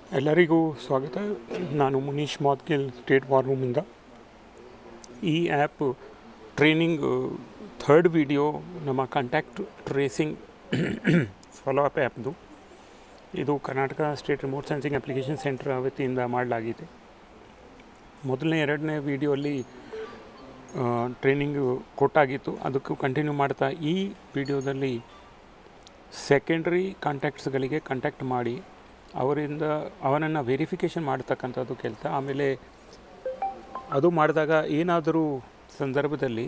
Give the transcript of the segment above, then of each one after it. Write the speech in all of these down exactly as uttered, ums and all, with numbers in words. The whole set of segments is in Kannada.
ಎಲ್ಲರಿಗೂ ಸ್ವಾಗತ. ನಾನು ಮುನೀಶ್ ಮಾದ್ಗಿಲ್, ಸ್ಟೇಟ್ ವಾರ್ ರೂಮಿಂದ. ಈ ಆ್ಯಪ್ ಟ್ರೈನಿಂಗ್ ಥರ್ಡ್ ವಿಡಿಯೋ ನಮ್ಮ ಕಾಂಟ್ಯಾಕ್ಟ್ ಟ್ರೇಸಿಂಗ್ ಫಾಲೋ ಅಪ್ ಆ್ಯಪ್ದು. ಇದು Karnataka state remote sensing application centre ವತಿಯಿಂದ ಮಾಡಲಾಗಿದೆ. ಮೊದಲನೇ ಎರಡನೇ ವಿಡಿಯೋಲ್ಲಿ ಟ್ರೈನಿಂಗ್ ಕೊಟ್ಟಾಗಿತ್ತು, ಅದಕ್ಕೂ ಕಂಟಿನ್ಯೂ ಮಾಡ್ತಾ ಈ ವಿಡಿಯೋದಲ್ಲಿ ಸೆಕೆಂಡ್ರಿ ಕಾಂಟ್ಯಾಕ್ಟ್ಸ್ಗಳಿಗೆ ಕಾಂಟ್ಯಾಕ್ಟ್ ಮಾಡಿ ಅವರಿಂದ ಅವನನ್ನು ವೆರಿಫಿಕೇಷನ್ ಮಾಡ್ತಕ್ಕಂಥದ್ದು ಕೆಲಸ. ಆಮೇಲೆ ಅದು ಮಾಡಿದಾಗ ಏನಾದರೂ ಸಂದರ್ಭದಲ್ಲಿ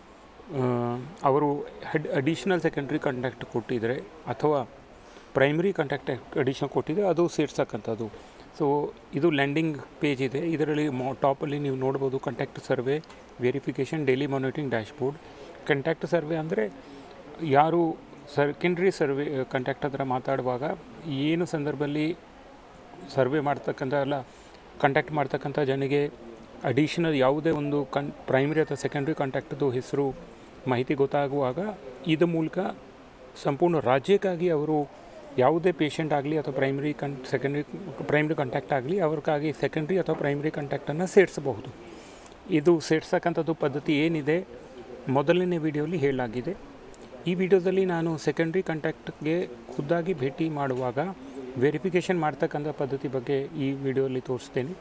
ಅವರು ಹೆಡ್ ಅಡಿಷ್ನಲ್ ಸೆಕೆಂಡ್ರಿ ಕಾಂಟ್ಯಾಕ್ಟ್ ಕೊಟ್ಟಿದ್ದರೆ ಅಥವಾ ಪ್ರೈಮರಿ ಕಾಂಟ್ಯಾಕ್ಟ್ ಅಡಿಷ್ನಲ್ ಕೊಟ್ಟಿದ್ದರೆ ಅದು ಸೇರ್ಸಕ್ಕಂಥದ್ದು. ಸೊ ಇದು ಲ್ಯಾಂಡಿಂಗ್ ಪೇಜ್ ಇದೆ. ಇದರಲ್ಲಿ ಮೊ ಟಾಪಲ್ಲಿ ನೀವು ನೋಡ್ಬೋದು contact survey, verification, daily monitoring dashboard. Contact survey ಅಂದರೆ ಯಾರು ಸೆಕೆಂಡ್ರಿ ಸರ್ವೆ ಕಾಂಟ್ಯಾಕ್ಟ್ ಹತ್ರ ಮಾತಾಡುವಾಗ ಏನು ಸಂದರ್ಭದಲ್ಲಿ ಸರ್ವೆ ಮಾಡ್ತಕ್ಕಂಥ ಅಲ್ಲ ಕಾಂಟ್ಯಾಕ್ಟ್ ಮಾಡ್ತಕ್ಕಂಥ ಜನಿಗೆ ಅಡಿಷನಲ್ ಯಾವುದೇ ಒಂದು ಕನ್ ಪ್ರೈಮರಿ ಅಥವಾ ಸೆಕೆಂಡ್ರಿ ಕಾಂಟ್ಯಾಕ್ಟ್ದು ಹೆಸರು ಮಾಹಿತಿ ಗೊತ್ತಾಗುವಾಗ ಇದ್ರ ಮೂಲಕ ಸಂಪೂರ್ಣ ರಾಜ್ಯಕ್ಕಾಗಿ ಅವರು ಯಾವುದೇ ಪೇಷಂಟ್ ಆಗಲಿ ಅಥವಾ ಪ್ರೈಮರಿ ಕನ್ ಸೆಕೆಂಡ್ರಿ ಪ್ರೈಮರಿ ಕಾಂಟ್ಯಾಕ್ಟ್ ಆಗಲಿ ಅವ್ರಿಗಾಗಿ ಸೆಕೆಂಡ್ರಿ ಅಥವಾ ಪ್ರೈಮರಿ ಕಾಂಟ್ಯಾಕ್ಟನ್ನು ಸೇರಿಸಬಹುದು. ಇದು ಸೇರ್ಸಕ್ಕಂಥದ್ದು ಪದ್ಧತಿ ಏನಿದೆ ಮೊದಲನೇ ವಿಡಿಯೋಲಿ ಹೇಳಲಾಗಿದೆ. ಈ ವಿಡಿಯೋದಲ್ಲಿ ನಾನು ಸೆಕೆಂಡ್ರಿ ಕಾಂಟ್ಯಾಕ್ಟ್ಗೆ ಖುದ್ದಾಗಿ ಭೇಟಿ ಮಾಡುವಾಗ ವೆರಿಫಿಕೇಷನ್ ಮಾಡ್ತಕ್ಕಂಥ ಪದ್ಧತಿ ಬಗ್ಗೆ ಈ ವಿಡಿಯೋಲಿ ತೋರಿಸ್ತೇನೆ.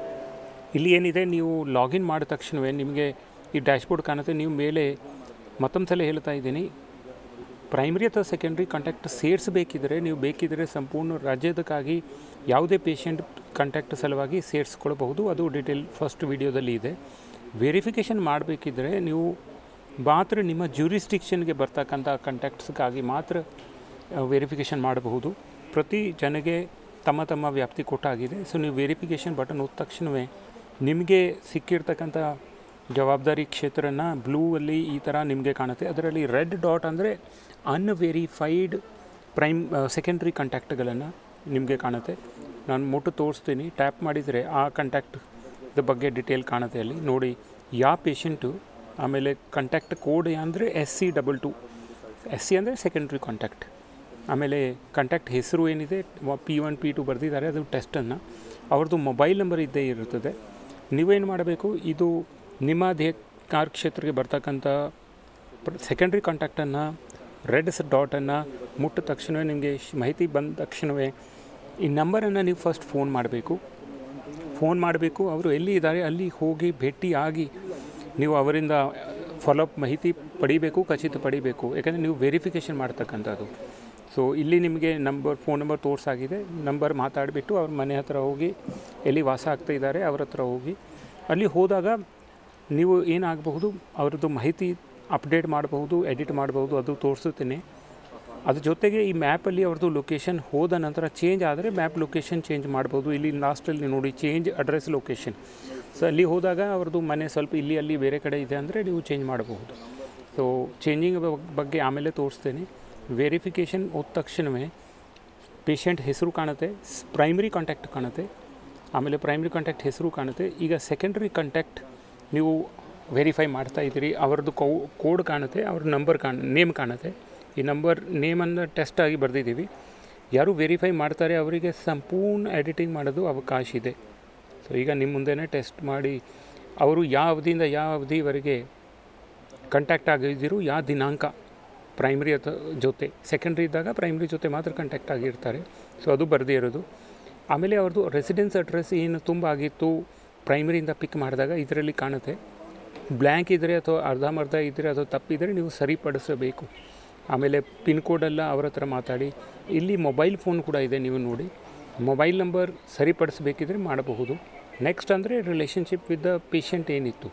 ಇಲ್ಲಿ ಏನಿದೆ, ನೀವು ಲಾಗಿನ್ ಮಾಡಿದ ತಕ್ಷಣವೇ ನಿಮಗೆ ಈ ಡ್ಯಾಶ್ಬೋರ್ಡ್ ಕಾಣುತ್ತೆ. ನೀವು ಮೇಲೆ ಮತ್ತೊಂದು ಸಲ ಹೇಳ್ತಾ ಇದ್ದೀನಿ, ಪ್ರೈಮರಿ ಅಥವಾ ಸೆಕೆಂಡ್ರಿ ಕಾಂಟ್ಯಾಕ್ಟ್ ಸೇರಿಸಬೇಕಿದ್ರೆ ನೀವು ಬೇಕಿದ್ದರೆ ಸಂಪೂರ್ಣ ರಾಜ್ಯದಕ್ಕಾಗಿ ಯಾವುದೇ ಪೇಷಂಟ್ ಕಾಂಟ್ಯಾಕ್ಟ್ ಸಲುವಾಗಿ ಸೇರಿಸ್ಕೊಳ್ಬಹುದು. ಅದು ಡೀಟೇಲ್ ಫಸ್ಟ್ ವಿಡಿಯೋದಲ್ಲಿ ಇದೆ. ವೆರಿಫಿಕೇಷನ್ ಮಾಡಬೇಕಿದ್ರೆ ನೀವು ಮಾತ್ರ ನಿಮ್ಮ ಜ್ಯೂರಿಸ್ಡಿಕ್ಷನ್ಗೆ ಬರ್ತಕ್ಕಂಥ ಕಾಂಟ್ಯಾಕ್ಟ್ಸ್ಗಾಗಿ ಮಾತ್ರ ವೆರಿಫಿಕೇಷನ್ ಮಾಡಬಹುದು. ಪ್ರತಿ ಜನಗೆ ತಮ್ಮ ತಮ್ಮ ವ್ಯಾಪ್ತಿ ಕೊಟ್ಟಾಗಿದೆ. ಸೊ ನೀವು ವೆರಿಫಿಕೇಷನ್ ಬಟನ್ ಹೋದ ತಕ್ಷಣವೇ ನಿಮಗೆ ಸಿಕ್ಕಿರ್ತಕ್ಕಂಥ ಜವಾಬ್ದಾರಿ ಕ್ಷೇತ್ರನ ಬ್ಲೂ ಅಲ್ಲಿ ಈ ಥರ ನಿಮಗೆ ಕಾಣುತ್ತೆ. ಅದರಲ್ಲಿ ರೆಡ್ ಡಾಟ್ ಅಂದರೆ ಅನ್ವೆರಿಫೈಡ್ ಪ್ರೈಮ್ ಸೆಕೆಂಡ್ರಿ ಕಾಂಟ್ಯಾಕ್ಟ್ಗಳನ್ನು ನಿಮಗೆ ಕಾಣುತ್ತೆ. ನಾನು ಮುಟ್ಟು ತೋರಿಸ್ತೀನಿ. ಟ್ಯಾಪ್ ಮಾಡಿದರೆ ಆ ಕಾಂಟ್ಯಾಕ್ಟ್ ಬಗ್ಗೆ ಡಿಟೇಲ್ ಕಾಣುತ್ತೆ. ಅಲ್ಲಿ ನೋಡಿ ಯಾವ ಪೇಷಂಟು, ಆಮೇಲೆ ಕಾಂಟ್ಯಾಕ್ಟ್ ಕೋಡ್ ಅಂದರೆ S C double two S C ಅಂದರೆ ಸೆಕೆಂಡ್ರಿ ಕಾಂಟ್ಯಾಕ್ಟ್. ಆಮೇಲೆ ಕಾಂಟ್ಯಾಕ್ಟ್ ಹೆಸರು ಏನಿದೆ ಪಿ ಒನ್ ಪಿ ಟು ಬರೆದಿದ್ದಾರೆ, ಅದು ಟೆಸ್ಟನ್ನು. ಅವ್ರದ್ದು ಮೊಬೈಲ್ ನಂಬರ್ ಇದ್ದೇ ಇರುತ್ತದೆ. ನೀವೇನು ಮಾಡಬೇಕು, ಇದು ನಿಮ್ಮ ದೇಹ ಕಾರ್ಯಕ್ಷೇತ್ರಕ್ಕೆ ಬರ್ತಕ್ಕಂಥ ಸೆಕೆಂಡ್ರಿ ಕಾಂಟ್ಯಾಕ್ಟನ್ನು ರೆಡ್ ಡಾಟನ್ನು ಮುಟ್ಟ ತಕ್ಷಣವೇ ನಿಮಗೆ ಮಾಹಿತಿ ಬಂದ ತಕ್ಷಣವೇ ಈ ನಂಬರನ್ನು ನೀವು ಫಸ್ಟ್ ಫೋನ್ ಮಾಡಬೇಕು. ಫೋನ್ ಮಾಡಬೇಕು ಅವರು ಎಲ್ಲಿ ಇದ್ದಾರೆ ಅಲ್ಲಿ ಹೋಗಿ ಭೇಟಿಯಾಗಿ ನೀವು ಅವರಿಂದ ಫಾಲೋಅಪ್ ಮಾಹಿತಿ ಪಡಿಬೇಕು, ಖಚಿತ ಪಡಿಬೇಕು. ಯಾಕಂದರೆ ನೀವು ವೆರಿಫಿಕೇಷನ್ ಮಾಡ್ತಕ್ಕಂಥದ್ದು. ಸೊ ಇಲ್ಲಿ ನಿಮಗೆ ನಂಬರ್ ಫೋನ್ ನಂಬರ್ ತೋರಿಸಾಗಿದೆ. ನಂಬರ್ ಮಾತಾಡಿಬಿಟ್ಟು ಅವ್ರ ಮನೆ ಹತ್ರ ಹೋಗಿ ಎಲ್ಲಿ ವಾಸ ಆಗ್ತಾ ಇದ್ದಾರೆ ಅವ್ರ ಹತ್ರ ಹೋಗಿ ಅಲ್ಲಿ ಹೋದಾಗ ನೀವು ಏನಾಗಬಹುದು, ಅವ್ರದ್ದು ಮಾಹಿತಿ ಅಪ್ಡೇಟ್ ಮಾಡಬಹುದು, ಎಡಿಟ್ ಮಾಡಬಹುದು. ಅದು ತೋರಿಸುತ್ತೇನೆ. ಅದ್ರ ಜೊತೆಗೆ ಈ ಮ್ಯಾಪಲ್ಲಿ ಅವ್ರದ್ದು ಲೊಕೇಶನ್ ಹೋದ ನಂತರ ಚೇಂಜ್ ಆದರೆ ಮ್ಯಾಪ್ ಲೊಕೇಶನ್ ಚೇಂಜ್ ಮಾಡ್ಬೋದು. ಇಲ್ಲಿ ಲಾಸ್ಟಲ್ಲಿ ನೋಡಿ ಚೇಂಜ್ ಅಡ್ರೆಸ್ ಲೊಕೇಶನ್. ಸೊ ಅಲ್ಲಿ ಹೋದಾಗ ಅವ್ರದ್ದು ಮನೆ ಸ್ವಲ್ಪ ಇಲ್ಲಿ ಅಲ್ಲಿ ಬೇರೆ ಕಡೆ ಇದೆ ಅಂದರೆ ನೀವು ಚೇಂಜ್ ಮಾಡಬಹುದು. ಸೊ ಚೇಂಜಿಂಗ್ ಬಗ್ಗೆ ಆಮೇಲೆ ತೋರಿಸ್ತೇನೆ. ವೆರಿಫಿಕೇಷನ್ ಹೋದ ತಕ್ಷಣವೇ ಪೇಷಂಟ್ ಹೆಸರು ಕಾಣುತ್ತೆ, ಪ್ರೈಮರಿ ಕಾಂಟ್ಯಾಕ್ಟ್ ಕಾಣುತ್ತೆ, ಆಮೇಲೆ ಪ್ರೈಮರಿ ಕಾಂಟ್ಯಾಕ್ಟ್ ಹೆಸರು ಕಾಣುತ್ತೆ. ಈಗ ಸೆಕೆಂಡ್ರಿ ಕಾಂಟ್ಯಾಕ್ಟ್ ನೀವು ವೆರಿಫೈ ಮಾಡ್ತಾ ಇದ್ದೀರಿ, ಅವ್ರದ್ದು ಕೌ ಕೋಡ್ ಕಾಣುತ್ತೆ, ಅವ್ರ ನಂಬರ್ ಕಾಣ ನೇಮ್ ಕಾಣುತ್ತೆ. ಈ ನಂಬರ್ ನೇಮನ್ನು ಟೆಸ್ಟ್ ಆಗಿ ಬರೆದಿದ್ದೀವಿ. ಯಾರು ವೆರಿಫೈ ಮಾಡ್ತಾರೆ ಅವರಿಗೆ ಸಂಪೂರ್ಣ ಎಡಿಟಿಂಗ್ ಮಾಡೋದು ಅವಕಾಶ ಇದೆ. ಸೊ ಈಗ ನಿಮ್ಮ ಮುಂದೆನೇ ಟೆಸ್ಟ್ ಮಾಡಿ ಅವರು ಯಾವ ಅವಧಿಯಿಂದ ಯಾವ ಅವಧಿವರೆಗೆ ಕಾಂಟ್ಯಾಕ್ಟ್ ಆಗಿದ್ದರು, ಯಾವ ದಿನಾಂಕ ಪ್ರೈಮರಿ ಅಥವಾ ಜೊತೆ, ಸೆಕೆಂಡ್ರಿ ಇದ್ದಾಗ ಪ್ರೈಮರಿ ಜೊತೆ ಮಾತ್ರ ಕಾಂಟ್ಯಾಕ್ಟ್ ಆಗಿರ್ತಾರೆ. ಸೊ ಅದು ಬರೆದೇ ಇರೋದು. ಆಮೇಲೆ ಅವ್ರದ್ದು ರೆಸಿಡೆನ್ಸ್ ಅಡ್ರೆಸ್ ಏನು ತುಂಬ ಆಗಿತ್ತು ಪ್ರೈಮರಿಯಿಂದ ಪಿಕ್ ಮಾಡಿದಾಗ ಇದರಲ್ಲಿ ಕಾಣುತ್ತೆ. ಬ್ಲ್ಯಾಂಕ್ ಇದ್ದರೆ ಅಥವಾ ಅರ್ಧಂಬರ್ಧ ಇದ್ದರೆ ಅಥವಾ ತಪ್ಪಿದರೆ ನೀವು ಸರಿಪಡಿಸಬೇಕು. ಆಮೇಲೆ ಪಿನ್ ಕೋಡೆಲ್ಲ ಅವ್ರ ಹತ್ರ ಮಾತಾಡಿ. ಇಲ್ಲಿ ಮೊಬೈಲ್ ಫೋನ್ ಕೂಡ ಇದೆ, ನೀವು ನೋಡಿ. ಮೊಬೈಲ್ ನಂಬರ್ ಸರಿಪಡಿಸಬೇಕಿದ್ರೆ ಮಾಡಬಹುದು. ನೆಕ್ಸ್ಟ್ ಅಂದರೆ ರಿಲೇಷನ್ಶಿಪ್ ವಿತ್ ದ ಪೇಷಂಟ್ ಏನಿತ್ತು,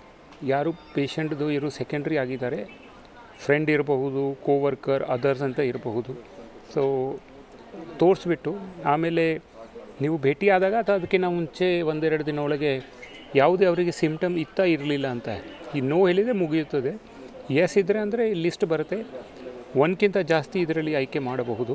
ಯಾರು ಪೇಷಂಟ್ದು ಇರೋ ಸೆಕೆಂಡ್ರಿ ಆಗಿದ್ದಾರೆ, ಫ್ರೆಂಡ್ ಇರಬಹುದು, ಕೋವರ್ಕರ್, ಅದರ್ಸ್ ಅಂತ ಇರಬಹುದು. ಸೊ ತೋರಿಸ್ಬಿಟ್ಟು ಆಮೇಲೆ ನೀವು ಭೇಟಿಯಾದಾಗ ಅಥವಾ ಅದಕ್ಕಿಂತ ಮುಂಚೆ ಒಂದೆರಡು ದಿನ ಒಳಗೆ ಯಾವುದೇ ಅವರಿಗೆ ಸಿಮ್ಟಮ್ ಇತ್ತಾ ಇರಲಿಲ್ಲ ಅಂತ ಈ ನೋ ಹೇಳಿದರೆ ಮುಗಿಯುತ್ತದೆ. ಎಸ್ ಇದ್ದರೆ ಅಂದರೆ ಲಿಸ್ಟ್ ಬರುತ್ತೆ. ಒಂದಕ್ಕಿಂತ ಜಾಸ್ತಿ ಇದರಲ್ಲಿ ಆಯ್ಕೆ ಮಾಡಬಹುದು.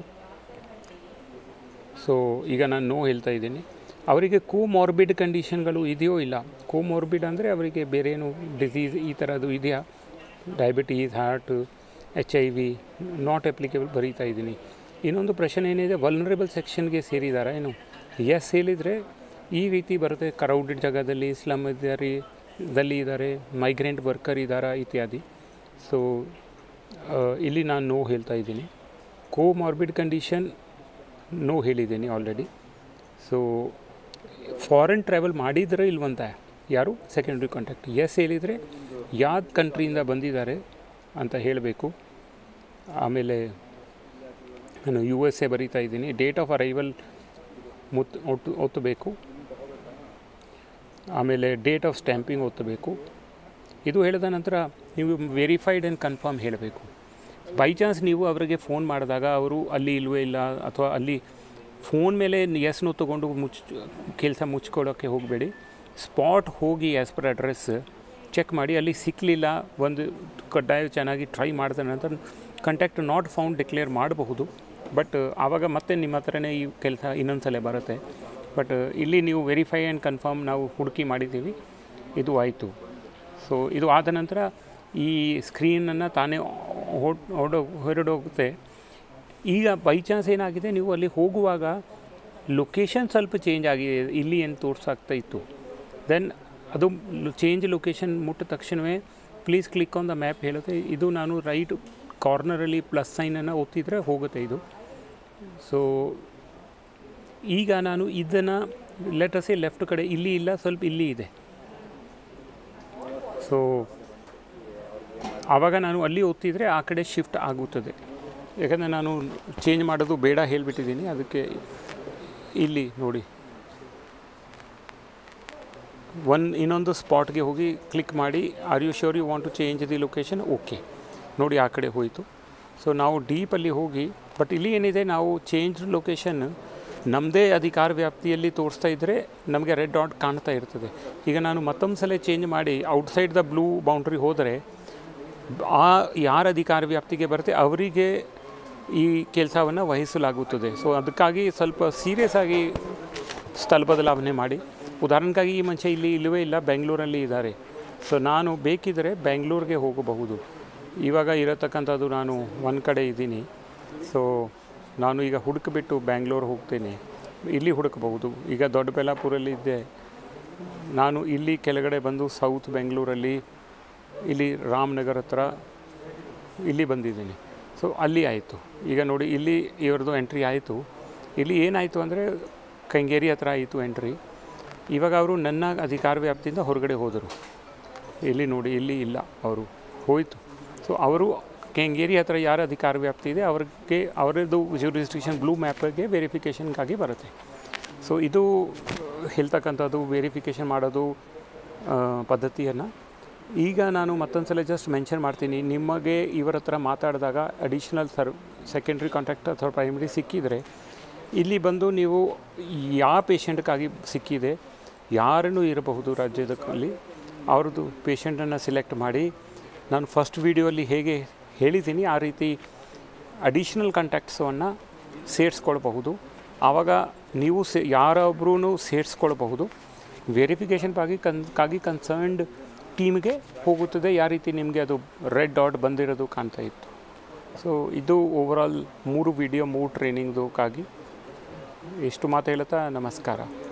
ಸೊ ಈಗ ನಾನು ನೋ ಹೇಳ್ತಾ ಇದ್ದೀನಿ. ಅವರಿಗೆ ಕೋಮಾರ್ಬಿಡ್ ಕಂಡೀಷನ್ಗಳು ಇದೆಯೋ ಇಲ್ಲ. ಕೋಮಾರ್ಬಿಡ್ ಅಂದರೆ ಅವರಿಗೆ ಬೇರೆ ಏನು ಡಿಸೀಸ್ ಈ ಥರದ್ದು ಇದೆಯಾ, diabetes, heart, H I V not applicable ಬರೀತಾ ಇದ್ದೀನಿ. ಇನ್ನೊಂದು ಪ್ರಶ್ನೆ ಏನಿದೆ, ವಲ್ನರೇಬಲ್ ಸೆಕ್ಷನ್ಗೆ ಸೇರಿದ್ದಾರೆ ಏನು, ಎಸ್ ಹೇಳಿದರೆ ಈ ರೀತಿ ಬರುತ್ತೆ, ಕ್ರೌಡೆಡ್ ಜಾಗದಲ್ಲಿ, ಸ್ಲಮ್ ಇದ್ದಾರೆ ದಲ್ಲಿ ಇದ್ದಾರೆ, ಮೈಗ್ರೆಂಟ್ ವರ್ಕರ್ ಇದ್ದಾರಾ ಇತ್ಯಾದಿ. ಸೊ ಇಲ್ಲಿ ನಾನು ನೋ ಹೇಳ್ತಾ ಇದ್ದೀನಿ. ಕೋಮಾರ್ಬಿಡ್ ಕಂಡೀಷನ್ ನೋ ಹೇಳಿದ್ದೀನಿ ಆಲ್ರೆಡಿ. ಸೊ ಫಾರಿನ್ ಟ್ರಾವೆಲ್ ಮಾಡಿದರೆ ಇಲ್ವಂತ ಯಾರು ಸೆಕೆಂಡ್ರಿ ಕಾಂಟ್ಯಾಕ್ಟ್. ಎಸ್ ಹೇಳಿದರೆ ಯಾವ ಕಂಟ್ರಿಯಿಂದ ಬಂದಿದ್ದಾರೆ ಅಂತ ಹೇಳಬೇಕು. ಆಮೇಲೆ ನಾನು ಯು ಎಸ್ ಎ ಬರೀತಾ ಇದ್ದೀನಿ. ಡೇಟ್ ಆಫ್ ಅರೈವಲ್ ಮುತ್ ಒತ್ತು ಒತ್ತಬೇಕು. ಆಮೇಲೆ ಡೇಟ್ ಆಫ್ ಸ್ಟ್ಯಾಂಪಿಂಗ್ ಒತ್ತಬೇಕು. ಇದು ಹೇಳಿದ ನಂತರ ನೀವು ವೆರಿಫೈಡ್ ಆ್ಯಂಡ್ ಕನ್ಫರ್ಮ್ ಹೇಳಬೇಕು. ಬೈ ಚಾನ್ಸ್ ನೀವು ಅವರಿಗೆ ಫೋನ್ ಮಾಡಿದಾಗ ಅವರು ಅಲ್ಲಿ ಇಲ್ಲವೇ ಇಲ್ಲ, ಅಥವಾ ಅಲ್ಲಿ ಫೋನ್ ಮೇಲೆ ಎಸ್ನು ತೊಗೊಂಡು ಮುಚ್ಚ ಕೆಲಸ ಮುಚ್ಕೊಳ್ಳೋಕ್ಕೆ ಹೋಗಬೇಡಿ. ಸ್ಪಾಟ್ ಹೋಗಿ ಆ್ಯಸ್ ಪರ್ ಅಡ್ರೆಸ್ ಚೆಕ್ ಮಾಡಿ, ಅಲ್ಲಿ ಸಿಕ್ಕಲಿಲ್ಲ, ಒಂದು ಕಡ್ಡಾಯ ಚೆನ್ನಾಗಿ ಟ್ರೈ ಮಾಡಿದ ನಂತರ ಕಾಂಟ್ಯಾಕ್ಟ್ ನಾಟ್ ಫೌಂಡ್ ಡಿಕ್ಲೇರ್ ಮಾಡಬಹುದು. ಬಟ್ ಆವಾಗ ಮತ್ತೆ ನಿಮ್ಮ ಹತ್ರನೇ ಈ ಕೆಲಸ ಇನ್ನೊಂದು ಸಲ ಬರುತ್ತೆ. ಬಟ್ ಇಲ್ಲಿ ನೀವು ವೆರಿಫೈ ಆ್ಯಂಡ್ ಕನ್ಫರ್ಮ್ ನಾವು ಹುಡುಕಿ ಮಾಡಿದ್ದೀವಿ, ಇದು ಆಯಿತು. ಸೊ ಇದು ಆದ ನಂತರ ಈ ಸ್ಕ್ರೀನನ್ನು ತಾನೇ ಹೊಡ್ ಹೊರಡೋ ಹೊರಡೋಗುತ್ತೆ. ಈಗ ಬೈ ಚಾನ್ಸ್ ಏನಾಗಿದೆ, ನೀವು ಅಲ್ಲಿ ಹೋಗುವಾಗ ಲೊಕೇಶನ್ ಸ್ವಲ್ಪ ಚೇಂಜ್ ಆಗಿದೆ, ಇಲ್ಲಿ ಏನು ತೋರಿಸಾಗ್ತಾ ಇತ್ತು, ದೆನ್ ಅದು ಚೇಂಜ್ ಲೊಕೇಶನ್ ಮುಟ್ಟ ತಕ್ಷಣವೇ please click on the map ಹೇಳುತ್ತೆ. ಇದು ನಾನು ರೈಟ್ ಕಾರ್ನರಲ್ಲಿ ಪ್ಲಸ್ ಸೈನನ್ನು ಒತ್ತಿದರೆ ಹೋಗುತ್ತೆ ಇದು. ಸೊ ಈಗ ನಾನು ಇದನ್ನು ಲೆಟರ್ಸೇ ಲೆಫ್ಟ್ ಕಡೆ ಇಲ್ಲಿ ಇಲ್ಲ, ಸ್ವಲ್ಪ ಇಲ್ಲಿ ಇದೆ. ಸೊ ಆವಾಗ ನಾನು ಅಲ್ಲಿ ಒತ್ತಿದರೆ ಆ ಕಡೆ ಶಿಫ್ಟ್ ಆಗುತ್ತದೆ. ಯಾಕಂದರೆ ನಾನು ಚೇಂಜ್ ಮಾಡೋದು ಬೇಡ ಹೇಳಿಬಿಟ್ಟಿದ್ದೀನಿ, ಅದಕ್ಕೆ ಇಲ್ಲಿ ನೋಡಿ ಒನ್ ಇನ್ನೊಂದು ಸ್ಪಾಟ್ಗೆ ಹೋಗಿ ಕ್ಲಿಕ್ ಮಾಡಿ, are you sure you want to change the location, okay ನೋಡಿ ಆ ಕಡೆ ಹೋಯಿತು. ಸೊ ನಾವು ಡೀಪಲ್ಲಿ ಹೋಗಿ, ಬಟ್ ಇಲ್ಲಿ ಏನಿದೆ, ನಾವು ಚೇಂಜ್ ಲೊಕೇಶನ್ ನಮ್ಮದೇ ಅಧಿಕಾರ ವ್ಯಾಪ್ತಿಯಲ್ಲಿ ತೋರಿಸ್ತಾ ಇದ್ದರೆ ನಮಗೆ ರೆಡ್ ಡಾಟ್ ಕಾಣ್ತಾ ಇರ್ತದೆ. ಈಗ ನಾನು ಮತ್ತೊಂದು ಸಲ ಚೇಂಜ್ ಮಾಡಿ ಔಟ್ಸೈಡ್ ದ ಬ್ಲೂ ಬೌಂಡ್ರಿ ಹೋದರೆ ಆ ಯಾರ ಅಧಿಕಾರ ವ್ಯಾಪ್ತಿಗೆ ಬರುತ್ತೆ ಅವರಿಗೆ ಈ ಕೆಲಸವನ್ನು ವಹಿಸಲಾಗುತ್ತದೆ. ಸೊ ಅದಕ್ಕಾಗಿ ಸ್ವಲ್ಪ ಸೀರಿಯಸ್ ಆಗಿ ಸ್ಥಳ ಬದಲಾವಣೆ ಮಾಡಿ. ಉದಾಹರಣೆಗಾಗಿ ಈ ಮನುಷ್ಯ ಇಲ್ಲಿ ಇಲ್ಲವೇ ಇಲ್ಲ, ಬೆಂಗಳೂರಲ್ಲಿ ಇದ್ದಾರೆ. ಸೊ ನಾನು ಬೇಕಿದ್ದರೆ ಬೆಂಗಳೂರಿಗೆ ಹೋಗಬಹುದು. ಇವಾಗ ಇರತಕ್ಕಂಥದ್ದು ನಾನು ಒಂದು ಕಡೆ ಇದ್ದೀನಿ. ಸೊ ನಾನು ಈಗ ಹುಡುಕಿಬಿಟ್ಟು ಬ್ಯಾಂಗ್ಳೂರು ಹೋಗ್ತೇನೆ, ಇಲ್ಲಿ ಹುಡುಕಬಹುದು. ಈಗ ದೊಡ್ಡಬಳ್ಳಾಪುರಲ್ಲಿದ್ದೆ, ನಾನು ಇಲ್ಲಿ ಕೆಳಗಡೆ ಬಂದು ಸೌತ್ ಬೆಂಗಳೂರಲ್ಲಿ ಇಲ್ಲಿ ರಾಮನಗರ ಹತ್ರ ಇಲ್ಲಿ ಬಂದಿದ್ದೀನಿ. ಸೊ ಅಲ್ಲಿ ಆಯಿತು. ಈಗ ನೋಡಿ ಇಲ್ಲಿ ಇವ್ರದ್ದು ಎಂಟ್ರಿ ಆಯಿತು. ಇಲ್ಲಿ ಏನಾಯಿತು ಅಂದರೆ ಕೆಂಗೇರಿ ಹತ್ರ ಆಯಿತು ಎಂಟ್ರಿ. ಇವಾಗ ಅವರು ನನ್ನ ಅಧಿಕಾರ ವ್ಯಾಪ್ತಿಯಿಂದ ಹೊರಗಡೆ ಹೋದರು. ಇಲ್ಲಿ ನೋಡಿ ಇಲ್ಲಿ ಇಲ್ಲ, ಅವರು ಹೋಯಿತು. ಸೊ ಅವರು ಕೆಂಗೇರಿ ಹತ್ರ ಯಾರ ಅಧಿಕಾರ ವ್ಯಾಪ್ತಿ ಇದೆ ಅವ್ರಿಗೆ ಅವರದ್ದು ಜ್ಯೂರಿಸ್ಡಿಕ್ಷನ್ ಬ್ಲೂ ಮ್ಯಾಪ್ಗೆ ವೆರಿಫಿಕೇಷನ್ಗಾಗಿ ಬರುತ್ತೆ. ಸೊ ಇದು ಹೇಳ್ತಕ್ಕಂಥದ್ದು ವೆರಿಫಿಕೇಷನ್ ಮಾಡೋದು ಪದ್ಧತಿಯನ್ನು. ಈಗ ನಾನು ಮತ್ತೊಂದು ಸಲ ಜಸ್ಟ್ ಮೆನ್ಷನ್ ಮಾಡ್ತೀನಿ, ನಿಮಗೆ ಇವರ ಹತ್ರ ಮಾತಾಡಿದಾಗ ಅಡಿಷ್ನಲ್ ಸರ್ ಸೆಕೆಂಡ್ರಿ ಕಾಂಟ್ಯಾಕ್ಟ್ ಅಥವಾ ಪ್ರೈಮರಿ ಸಿಕ್ಕಿದರೆ ಇಲ್ಲಿ ಬಂದು ನೀವು ಯಾವ ಪೇಷಂಟ್ಗಾಗಿ ಸಿಕ್ಕಿದೆ, ಯಾರನ್ನು ಇರಬಹುದು ರಾಜ್ಯದಲ್ಲಿ, ಅವ್ರದ್ದು ಪೇಷಂಟನ್ನು ಸಿಲೆಕ್ಟ್ ಮಾಡಿ, ನಾನು ಫಸ್ಟ್ ವೀಡಿಯೋಲ್ಲಿ ಹೇಗೆ ಹೇಳಿದ್ದೀನಿ ಆ ರೀತಿ ಅಡಿಷ್ನಲ್ ಕಾಂಟ್ಯಾಕ್ಟ್ಸನ್ನು ಸೇರಿಸ್ಕೊಳ್ಬಹುದು. ಆವಾಗ ನೀವು ಸೇ ಯಾರೊಬ್ಬರೂ ಸೇರಿಸ್ಕೊಳ್ಬಹುದು. ವೆರಿಫಿಕೇಷನ್ ಆಗಿ ಕನ್ ಕಾಗಿ ಕನ್ಸರ್ನ್ಡ್ ಟೀಮ್ಗೆ ಹೋಗುತ್ತದೆ. ಯಾವ ರೀತಿ ನಿಮಗೆ ಅದು ರೆಡ್ ಡಾಟ್ ಬಂದಿರೋದು ಕಾಣ್ತಾ ಇತ್ತು. ಸೊ ಇದು ಓವರಾಲ್ ಮೂರು ವಿಡಿಯೋ ಮೂರು ಟ್ರೈನಿಂಗ್ದಕ್ಕಾಗಿ ಎಷ್ಟು ಮಾತು ಹೇಳುತ್ತಾ ನಮಸ್ಕಾರ.